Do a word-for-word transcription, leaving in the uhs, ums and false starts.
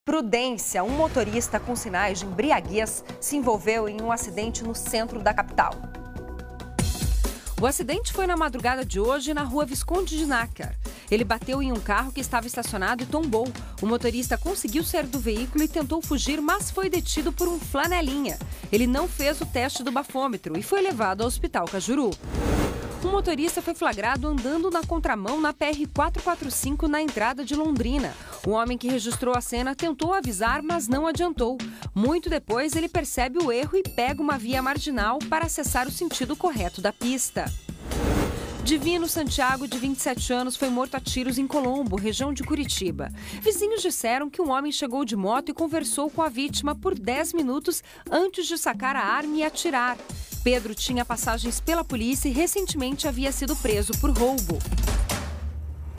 Prudência, um motorista com sinais de embriaguez, se envolveu em um acidente no centro da capital. O acidente foi na madrugada de hoje na rua Visconde de Nácar. Ele bateu em um carro que estava estacionado e tombou. O motorista conseguiu sair do veículo e tentou fugir, mas foi detido por um flanelinha. Ele não fez o teste do bafômetro e foi levado ao Hospital Cajuru. Um motorista foi flagrado andando na contramão na P R quatrocentos e quarenta e cinco na entrada de Londrina. O homem que registrou a cena tentou avisar, mas não adiantou. Muito depois, ele percebe o erro e pega uma via marginal para acessar o sentido correto da pista. Divino Santiago, de vinte e sete anos, foi morto a tiros em Colombo, região de Curitiba. Vizinhos disseram que um homem chegou de moto e conversou com a vítima por dez minutos antes de sacar a arma e atirar. Pedro tinha passagens pela polícia e recentemente havia sido preso por roubo.